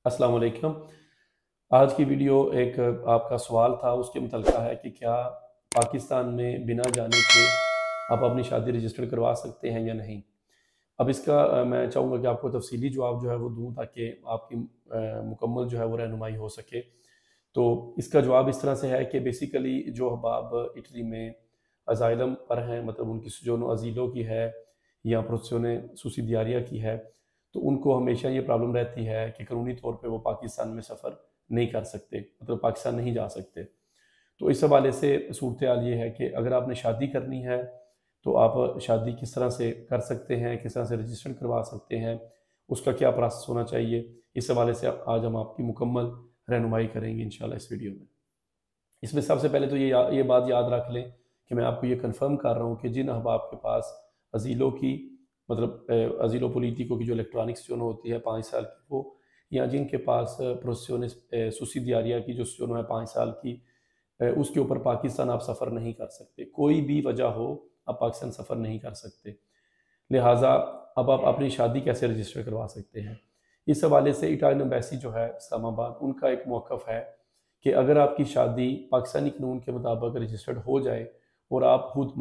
अस्सलाम वालेकुम। आज की वीडियो एक आपका सवाल था, उसके मुतल्लिक़ है कि क्या पाकिस्तान में बिना जाने के आप अपनी शादी रजिस्टर करवा सकते हैं या नहीं। अब इसका मैं चाहूँगा कि आपको तफ़सीली जवाब जो है वो दूँ ताकि आपकी मुकम्मल जो है वो रहनुमाई हो सके। तो इसका जवाब इस तरह से है कि बेसिकली जो अहबाब इटली में अज़ाइलम पर हैं, मतलब उनकी सुजून अज़ीलों की है या प्रोत्साहन सुसिडियारिया की है, तो उनको हमेशा ये प्रॉब्लम रहती है कि कानूनी तौर पे वो पाकिस्तान में सफ़र नहीं कर सकते, मतलब पाकिस्तान नहीं जा सकते। तो इस हवाले से सूरत-ए-हाल ये है कि अगर आपने शादी करनी है, तो आप शादी किस तरह से कर सकते हैं, किस तरह से रजिस्टर करवा सकते हैं, उसका क्या प्रोसेस होना चाहिए, इस हवाले से आज हम आपकी मुकम्मल रहनुमाई करेंगे इंशाल्लाह इस वीडियो में। इसमें सबसे पहले तो ये बात याद रख लें कि मैं आपको ये कन्फर्म कर रहा हूँ कि जिन अहबाब के पास अज़ीलों की मतलब अज़ीलो पॉलिटिको की जो इलेक्ट्रॉनिक सुजून होती है 5 साल की वो, या जिनके पास प्रोसेसियोनिस सुसिडियारिया की जो सुजून है 5 साल की, उसके ऊपर पाकिस्तान आप सफ़र नहीं कर सकते। कोई भी वजह हो, आप पाकिस्तान सफ़र नहीं कर सकते। लिहाजा अब आप अपनी शादी कैसे रजिस्टर करवा सकते हैं। इस हवाले से इटालियन एम्बेसी जो है इस्लामाबाद, उनका एक मौक़िफ़ है कि अगर आपकी शादी पाकिस्तानी कानून के मुताबिक रजिस्टर्ड हो जाए और आप खुद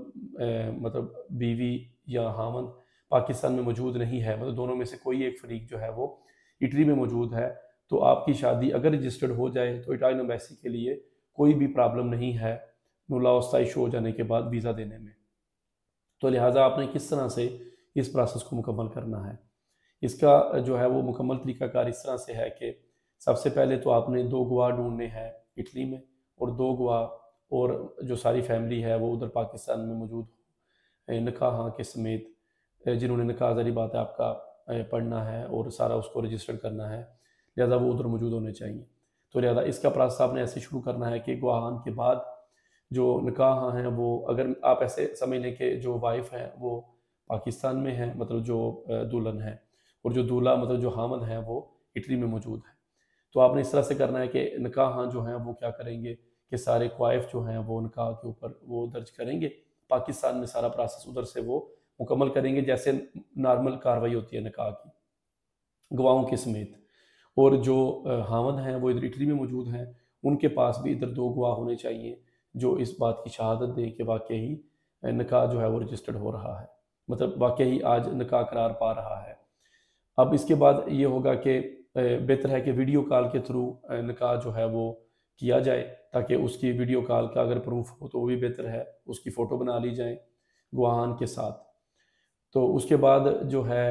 मतलब बीवी या खामंद पाकिस्तान में मौजूद नहीं है, मतलब दोनों में से कोई एक फ़रीक जो है वो इटली में मौजूद है, तो आपकी शादी अगर रजिस्टर्ड हो जाए तो इटालियन एम्बेसी के लिए कोई भी प्रॉब्लम नहीं है नुलाओ इशू हो जाने के बाद वीज़ा देने में। तो लिहाजा आपने किस तरह से इस प्रोसेस को मुकम्मल करना है। इसका जो है वो मुकम्मल तरीक़ाकार इस तरह से है कि सबसे पहले तो आपने 2 गवाह ढूँढने हैं इटली में, और 2 गवाह और जो सारी फैमिली है वो उधर पाकिस्तान में मौजूद हो, निकाह के समेत, जिन्होंने निकाह ज़ाहिर बात है आपका पढ़ना है और सारा उसको रजिस्टर करना है, लिहाजा वो उधर मौजूद होने चाहिए। तो लिहाजा इसका प्रोसेस आपने ऐसे शुरू करना है कि गवाहान के बाद जो निकाह हैं वो, अगर आप ऐसे समझ लें कि जो वाइफ़ है वो पाकिस्तान में है, मतलब जो दुल्हन है, और जो दूल्हा मतलब जो हामद है वो इटली में मौजूद है। तो आपने इस तरह से करना है कि निकाह जो हैं वो क्या करेंगे कि सारे क्वाइफ जो हैं वो निकाह के ऊपर वो दर्ज करेंगे, पाकिस्तान में सारा प्रोसेस उधर से वो मुकम्मल करेंगे जैसे नॉर्मल कार्रवाई होती है निकाह की, गवाहों के समेत। और जो हामद हैं वो इधर इटली में मौजूद हैं, उनके पास भी इधर 2 गवाह होने चाहिए जो इस बात की शहादत दें कि वाक़ई निकाह जो है वो रजिस्टर्ड हो रहा है, मतलब वाक़ई आज निकाह करार पा रहा है। अब इसके बाद ये होगा कि बेहतर है कि वीडियो कॉल के थ्रू निकाह जो है वो किया जाए, ताकि उसकी वीडियो कॉल का अगर प्रूफ हो तो वो भी बेहतर है, उसकी फ़ोटो बना ली जाए गवाहान के साथ। तो उसके बाद जो है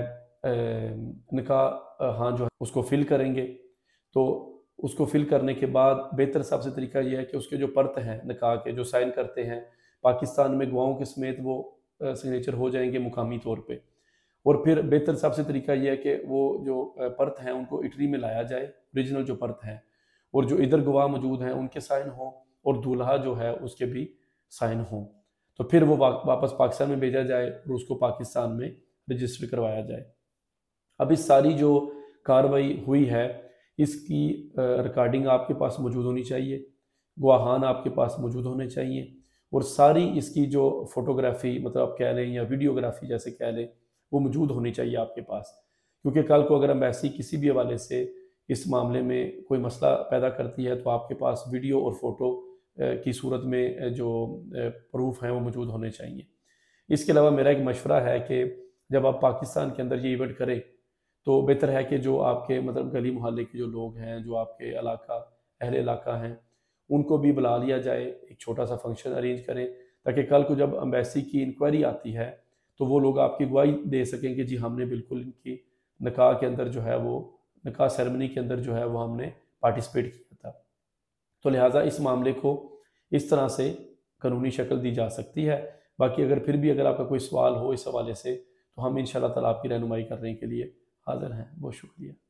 निकाह हाँ जो है उसको फ़िल करेंगे। तो उसको फ़िल करने के बाद बेहतर सबसे तरीका ये है कि उसके जो पर्त हैं निकाह के जो साइन करते हैं पाकिस्तान में गवाहों के समेत, वो सिग्नेचर हो जाएंगे मुकामी तौर पे। और फिर बेहतर सबसे तरीका ये है कि वो जो पर्त हैं उनको इटली में लाया जाए, ओरिजिनल जो पर्त हैं, और जो इधर गवाह मौजूद हैं उनके साइन हों, और दूल्हा जो है उसके भी साइन हों। तो फिर वो वापस पाकिस्तान में भेजा जाए और उसको पाकिस्तान में रजिस्टर करवाया जाए। अब इस सारी जो कार्रवाई हुई है इसकी रिकॉर्डिंग आपके पास मौजूद होनी चाहिए, गवाहान आपके पास मौजूद होने चाहिए, और सारी इसकी जो फ़ोटोग्राफ़ी मतलब आप कह लें या वीडियोग्राफ़ी जैसे कह लें, वो मौजूद होनी चाहिए आपके पास। क्योंकि कल को अगर एम्बेसी किसी भी हवाले से इस मामले में कोई मसला पैदा करती है तो आपके पास वीडियो और फ़ोटो की सूरत में जो प्रूफ हैं वो मौजूद होने चाहिए। इसके अलावा मेरा एक मशवरा है कि जब आप पाकिस्तान के अंदर ये इवेंट करें तो बेहतर है कि जो आपके मतलब गली मोहल्ले के जो लोग हैं, जो आपके इलाका अहले इलाका हैं, उनको भी बुला लिया जाए, एक छोटा-सा फंक्शन अरेंज करें, ताकि कल को जब एम्बेसी की इंक्वायरी आती है तो वो लोग आपकी गवाही दे सकें कि जी हमने बिल्कुल इनकी निकाह के अंदर जो है वो निकाह सेरेमनी के अंदर जो है वो हमने पार्टिसिपेट किया था। तो लिहाजा इस मामले को इस तरह से कानूनी शक्ल दी जा सकती है। बाकी अगर फिर भी अगर आपका कोई सवाल हो इस हवाले से तो हम इंशाअल्लाह ताला आपकी रहनुमाई करने के लिए हाज़िर हैं। बहुत शुक्रिया।